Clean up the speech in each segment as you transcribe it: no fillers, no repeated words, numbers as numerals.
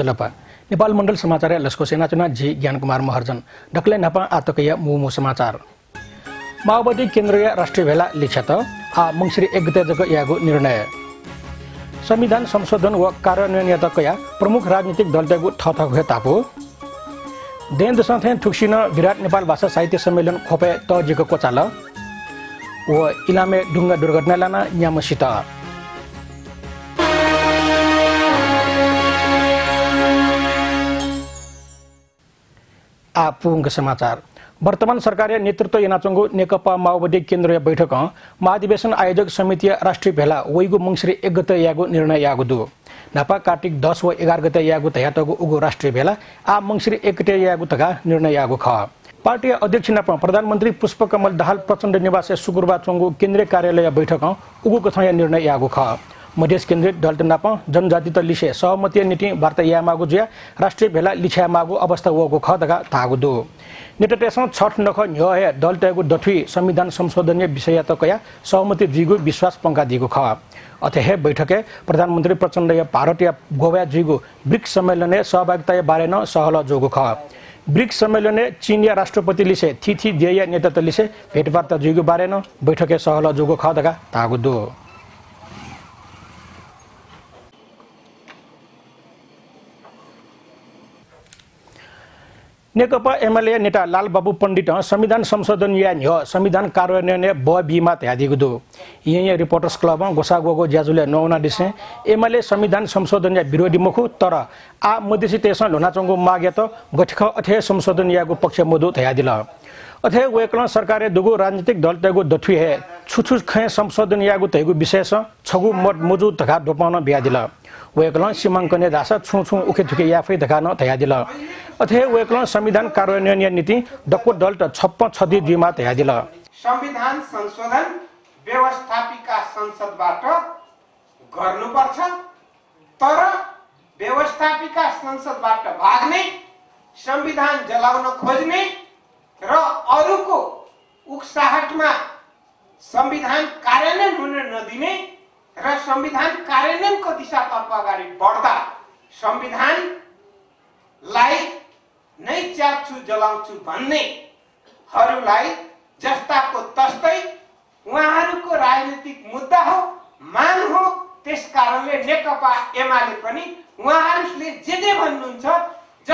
लपा नेपाल मण्डल समाचार लस्को सेनाचुना जी ज्ञान कुमार महर्जन डक्ले नपा आतकय मुमु समाचार माओवादी केन्द्रीय राष्ट्रिय भेला लिछत आ मंगसिर 1 गते जग यागु निर्णय संविधान संशोधन व कार्यान्वयनकया प्रमुख राजनीतिक दलको थथक हे तापो देन दसथे ठुक्सिन विराट नेपाल भाषा साहित्य सम्मेलन खोपे तजिको कोचाल व इलामे ढुङ्गा दुर्घटना लाना न्यामसित आपुंग समाचार वर्तमान सरकारले नेतृत्व यनाचंगो नेकपा माओवादी केन्द्रीय बैठक महाधिवेशन आयोजक समिति राष्ट्रिय भेला वैगु मंगसिर 1 गते यागु निर्णय यागु दु नापा कार्तिक 10 व 11 गते यागु तयातगु उगु राष्ट्रिय भेला आ मंगसिर 1 गते यागु तका निर्णय यागु ख पार्टी अध्यक्ष नापा प्रधानमन्त्री पुष्पकमल दाहाल प्रचण्ड निवास शुक्रबार चंगु केन्द्रीय कार्यालय बैठक उगु कथया निर्णय यागु ख मधेस केन्द्रित दल नापा जनजाति त लिसे सहमति नीति वार्ता यामागु जुया राष्ट्रिय भेला लिछ्या मागु अवस्था वगु ख दगा तागु दु नेटटेसन छठ नख न्य हे दल तयगु दथुई संविधान संशोधन विषय तकया सहमति जिगु विश्वास पंका दिगु ख अथे हे बैठके प्रधानमन्त्री प्रचण्ड भारतीय गोवा जिगु ब्रिक्स सम्मेलने सहभागिता बारेन सहल जोगु ख ब्रिक्स सम्मेलने चीनिया राष्ट्रपति लिसे थिथि देय नेतृत्व लिसे भेटवार्ता जिगु बारेन बैठके सहल जोगु ख दगा तागु दु नेकपा एमएलए नेता लालबाबु पण्डित संविधान संशोधन या न्य संविधान कार्यान्वयन ब बीमा त्यादिगु दु यही रिपोर्टर्स क्लब गोसागोगो ज्याजुले नौना दिसे एमएलए संविधान संशोधन या विरोधी मुखु तर आ मधेसी तेसन लोनाचंगु मागे त गठख अथे संशोधन यागु पक्ष मधु थयादिल अथे वेकलन सरकारले दुगु राजनीतिक दल तगु दथुई हे छुछु खे संशोधन यागु तगु विशेष छगु मत मजु तका दोपाउन बियादिल वेकलन सीमांकने दास छु छु उखे थुके याफै दखान थयादिल अथे वेकलन संविधान कार्यान्वयन नीति डक्को दल त 56 दिमा थयादिल संविधान संशोधन व्यवस्थापिका संसदबाट गर्नुपर्छ तर व्यवस्थापिका संसदबाट भाग्ने संविधान जलाउन खोज्ने र अरूको उक्साहटमा संविधान कार्यान्वयन हुन नदिने र संविधान कार्यान्वयनको दिशातर्फ अगाडि बढ्दा संविधानलाई नै च्याप्छु जलाउँछु भन्नेहरूलाई जस्ताको तस्तै उहाँहरूको राजनीतिक मुद्दा हो मान हो त्यसकारणले नेकपा एमाले पनि उहाँहरूले जे भन्नुहुन्छ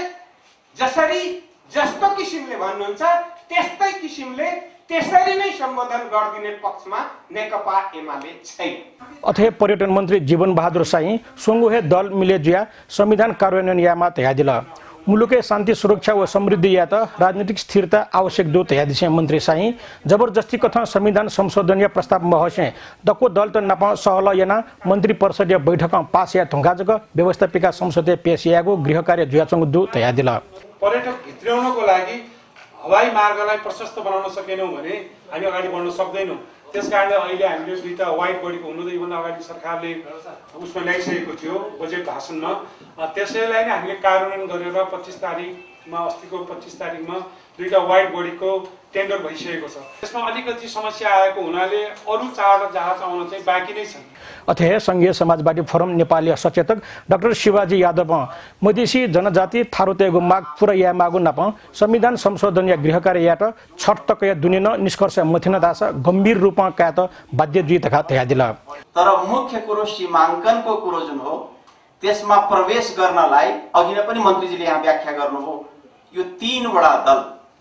जस्तो किसिमले भन्नुहुन्छ त्यस्तै किसिमले त्यसरी नै सम्बोधन गर्दिने पक्षमा नेकपा एमाले छैन अथे पर्यटन मन्त्री जीवन बहादुर साई सोंगुहे दल मिलेजुया संविधान कार्यान्वयन यामा तयादिल मुलुके शान्ति सुरक्षा व समृद्धि या त राजनीतिक स्थिरता आवश्यक दो तयादिसे मन्त्री साई जबरजस्ती कथा संविधान संशोधन या प्रस्ताव महसे दको दल त नपा सहल याना मन्त्री परिषदीय बैठक पास या थुङ्गाजक व्यवस्थापिका संसदीय पेश यागो गृह कार्य जुयाचंग दु तयादिल पर्यटक भित्र्याउनको लागि हवाई मार्गलाई प्रशस्त बनाउन सकेनौं भने हामी अगाडि बढ्न सक्दैनौं त्यसकारणले अहिले हामीले दुईटा वाइड बडीको हुनु त योभन्दा अगाडि सरकारले उसमा ल्याइसकेको थियो बजेट भाषणमा त्यसैलाई नै हामीले कार्यान्वयन गरेर 25 तारिखमा अस्तिको 25 तारिखमा दुईटा वाइड बडीको टेन्डर भइसकेको छ त्यसमा अलिकति समस्या आएको हुनाले अरु चारवटा जहाज आउन चाहिँ बाँकी नै छन् अथे संघीय समाजवादी फोरम नेपाली सचेतक डाक्टर शिवाजी यादव मधेसी जनजाति थारुतेगु माग पुरा या मागु नप संविधान संशोधन या गृह कार्य यात छठ तक या दुनिन निष्कर्ष मथिन दास गम्भीर रूपमा कात बाध्य जुइ तका तयादिल तर मुख्य कुरो सीमांकनको कुरो जुन हो त्यसमा प्रवेश गर्नलाई अघि नै पनि मन्त्रीजीले यहाँ व्याख्या गर्नुभयो यो 3 वटा दल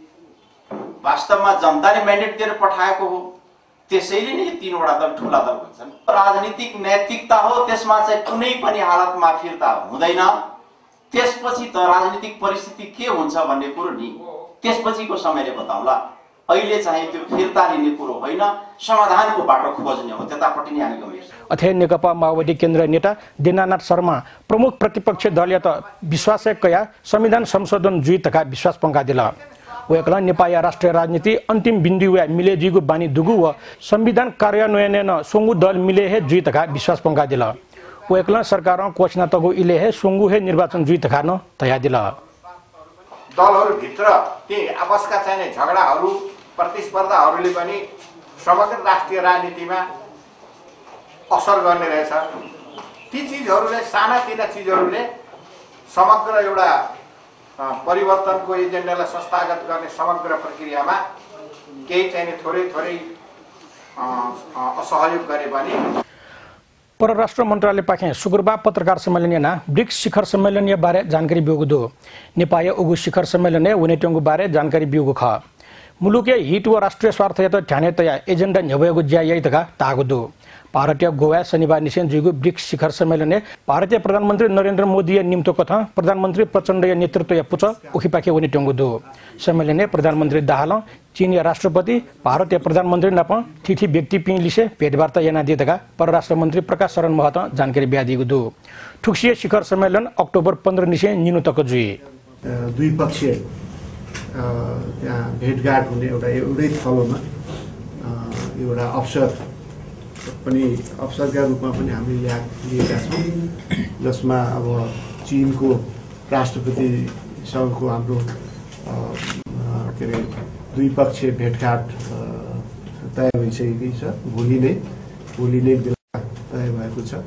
वास्तवमा जनताले म्यान्डेट दिएर पठाएको हो त्यसैले नै 3 वटा दल ठूला दल भन्छन् राजनीतिक नैतिकता हो त्यसमा चाहिँ कुनै पनि हालतमा फिर्ता हुँदैन त्यसपछि त राजनीतिक परिस्थिति के हुन्छ भन्ने कुरो नि त्यसपछिको समयले बताउला अहिले चाहिँ त्यो फिर्ता लिने कुरो होइन समाधानको बाटो खोज्ने हो त्यतापट्टि नै हामी गम्भीर अथे नेकपा माओवादी केन्द्रीय नेता दिनानाथ शर्मा प्रमुख प्रतिपक्ष दल या त विश्वासकया संविधान संशोधन जुइ तका विश्वास पंका दिल वेकला नेपाली राष्ट्रिय राजनीति अन्तिम बिन्दु वा मिलेजीगु बानी दुगु व संविधान कार्यान्वयन न सोंगु दल मिले हे जुइ तका विश्वास पंका दिल वेकला सरकार कोचना तगु इले हे सोंगु हे निर्वाचन जुइ तका न तया दिल दलहरु भित्र ती आपसका चाहिँ झगडाहरु प्रतिस्पर्धाहरुले पनि समग्र राष्ट्रिय राजनीतिमा असर गर्ने रहेछ ती चीजहरुले सानातिना चीजहरुले समग्र एउटा परिवर्तनको एजेन्डालाई संस्थागत गर्ने समग्र प्रक्रियामा केही चाहिँ थोरै असहयोग गरे पनि परराष्ट्र मन्त्रालय पाखे शुक्रबार पत्रकार सम्मेलन ना ब्रिक्स शिखर सम्मेलन बारे जानकारी बिउगु दो नेपाल उगु शिखर सम्मेलन उनेटंगु बारे जानकारी बिउगु ख मुलुके हित व राष्ट्रिय स्वार्थ यत ध्याने तया एजेन्डा न्यभएको ज्याय तका तागु दो भारतीय गोवा शनिबार निसेन जुगु ब्रिक्स शिखर सम्मेलन भारतीय प्रधानमन्त्री नरेन्द्र मोदी निम्तो कथा प्रधानमन्त्री प्रचण्ड नेतृत्व पुच उखिपाखे उनेटंगु दो सम्मेलन प्रधानमन्त्री दाहाल चीनी राष्ट्रपति भारतीय प्रधानमन्त्री नप थिथि व्यक्ति पिलिसे भेटवार्ता याना दिएका परराष्ट्र मन्त्री प्रकाश शरण महत जानकारी ब्यादिएको दो ठुक्सिए शिखर सम्मेलन अक्टोबर 15 निसे निनु तक जुई द्विपक्षीय त्यहाँ भेटघाट हुने एउटै थलोमा एउटा अवसरका रूपमा पनि हामीले लिएका छौँ जसमा अब चीनको राष्ट्रपतिसँगको हाम्रो के अरे द्विपक्षीय भेटघाट तय भइसकेकै छ भोलि नै बेला तय भएको छ।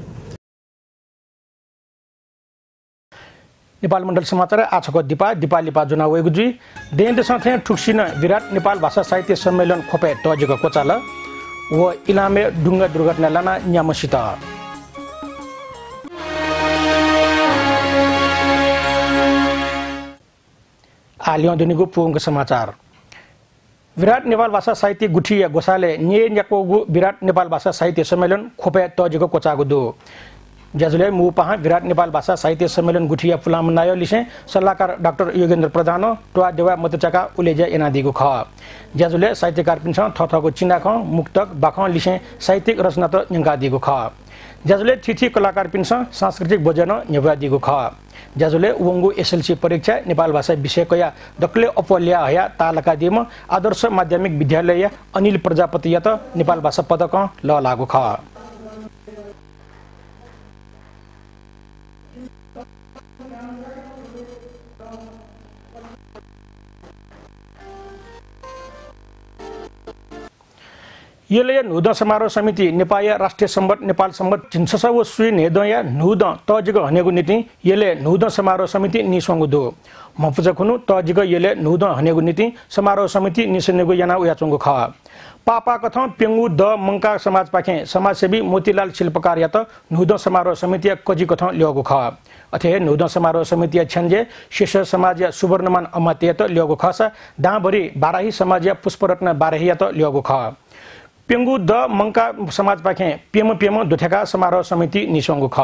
नेपाल मण्डल समाचार आजको दिपा लिपा जुना वेगुजी देन्द साथे ठुक्सिन विराट नेपाल भाषा साहित्य सम्मेलन खोपे तजको कोचाल व इलामे डुङ्गा दुर्घटना लाना न्यामसित आलियोदनीको पुङको समाचार विराट नेपाल भाषा साहित्य गुठी गोसाले न्याको विराट नेपाल भाषा साहित्य सम्मेलन खोपे तजको कोचागो दो ज्याजुले मुपाहा विराट नेपाल भाषा साहित्य सम्मेलन गुठिया फुलाम नायो लिसे सल्लाहकार डाक्टर योगेन्द्र प्रधान टोआ देवा मतचाका उलेजा एनादिगो ख ज्याजुले साहित्यकार पिन्छ थथको चिनाख मुक्तक बाख लिसे साहित्यिक रचना त न्यंगा दिगो ख ज्याजुले थिथि कलाकार पिन्छ सांस्कृतिक भोजन न्यवा दिगो ख ज्याजुले वंगु एसएलसी परीक्षा नेपाल भाषा विषयकया दक्ले अपल्या हया तालका दिम आदर्श माध्यमिक विद्यालय अनिल प्रजापति यत नेपाल भाषा पदक ल लागु ख येले नुद समारोह समिति नेपाल राष्ट्रिय सम्बत नेपाल सम्बत जिन्सस व सुई नेदया नुद तजिग हनेगु नीति येले नुद समारोह समिति निसंगु दो मफुजखुनु तजिग येले नुद हनेगु नीति समारोह समिति निसनेगु याना उयाचंगु ख पापा कथा पेंगु द मंका समाज पाखे समाजसेवी मोतीलाल शिल्पकार यात नुद समारोह समिति कजी कथा ल्योगु ख अथे नुद समारोह समिति छन्जे शेष समाज सुवर्णमान अमात्यत ल्योगु खसा दाभरी बाराही समाज पुष्परत्न बाराही यात ल्योगु ख पेंगु द मंका समाज पाखे पेम दुथेका समारोह समिति निसंगु ख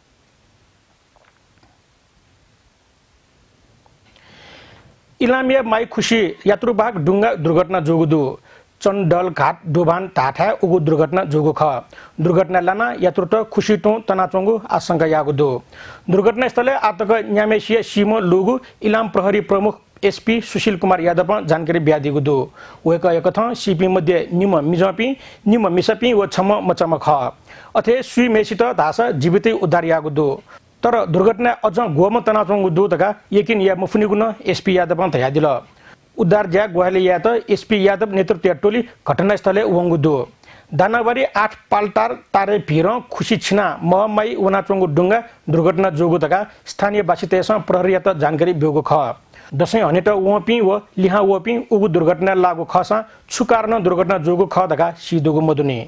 इलामिया माई खुशी यात्रुवाहक डुङ्गा दुर्घटना जोगुदु चण्डल घाट डुभान टाठा उगु दुर्घटना जोगु ख दुर्घटना लाना यात्रुट खुशी टु तनाचंगु आशंका यागुदु दुर्घटना स्थले आतक न्यामेसिया सिमो लुगु इलाम प्रहरी प्रमुख एसपी सुशील कुमार यादव जानकारी ब्यादिगु दो वेक एकथ सीपी मध्ये निम मिजपी निम मिसपी व छम मचम ख अथे सुई मेसित धास जीवितै उद्धार यागु दो तर दुर्घटना अझ गोम तनाचंगु दो तका यकिन या मफुनिगुन एसपी यादव तया दिल उद्धार ज्या गोहाले या त एसपी यादव नेतृत्व टोली घटनास्थले वंगु दो दानाबारी 8 पाल्टार तारे भिर खुशी छिना महमाई वनाचंगु डुङ्गा दुर्घटना जोगु तका स्थानीय बासितेस प्रहरी त जानकारी बिउगु ख दसैँ हनेट वपी व लिहा वपी उगु दुर्घटना लागु खसा छुकार्न दुर्घटना जोगु ख दगा सिदुगु मदुनी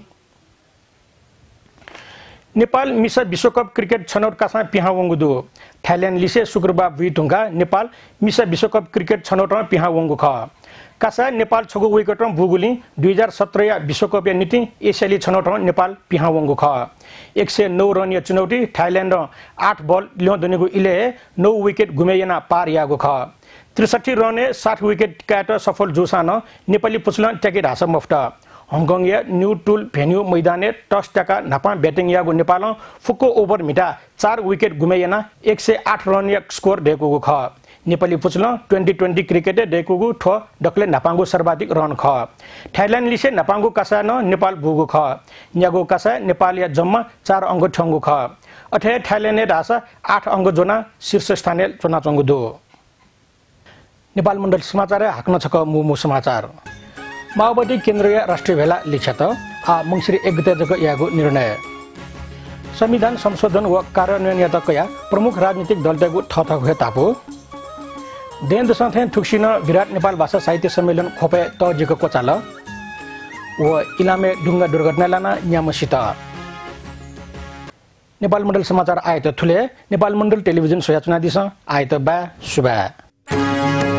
नेपाल मिसा विश्वकप क्रिकेट छनौट कासा पिहा वंगु दो थाइल्यान्ड लिसे शुक्रबार भुइटुङ्गा नेपाल मिसा विश्वकप क्रिकेट छनौट पिहा वंगु ख कासा नेपाल छगु विकेट भुगुली 2017 या विश्वकप या नीति एशियाली छनौट नेपाल पिहा वंगु ख 109 रन या चुनौती थाइल्यान्ड 8 बल ल्योदनेगु इले 9 विकेट गुमेयना पार यागु ख 63 रने 60 विकेट काट सफल जोसान नेपाली पुछलन ट्याकेट हास मफ्ट हङकङ या न्यू टुल भेन्यू मैदाने टस ट्याका नापा ब्याटिङ यागु नेपाल फुक्को ओभर मिटा 4 विकेट गुमेयना 108 रन या स्कोर डेकुगु ख नेपाली पुछल 2020 क्रिकेट डेकुगु ठ डक्ले नापाङ्गु सर्वाधिक रन ख थाइल्यान्ड लिसे नापाङ्गु कासा न नेपाल भुगु ख न्यागु कासा नेपाल या जम्मा 4 अंग ठंगु ख अथे थाइल्यान्ड रासा 8 अंग जोना शीर्ष स्थानीय चुना चंगु दो नेपाल मण्डल समाचार हाक्न छक मुमु समाचार माओवादी केन्द्रीय राष्ट्रिय भेला लिछत आ मंगसिर 1 गते जक यागु निर्णय संविधान संशोधन व कार्यान्वयनकया प्रमुख राजनीतिक दलको थथक हुए तापो देन दसथे थुक्सिन विराट नेपाल भाषा साहित्य सम्मेलन खोपे तजिको कोचाल व इलामे ढुङ्गा दुर्घटना लाना न्यामसित नेपाल मण्डल समाचार आयत थुले नेपाल मण्डल टेलिभिजन सोयाचना दिस आयत बा सुबा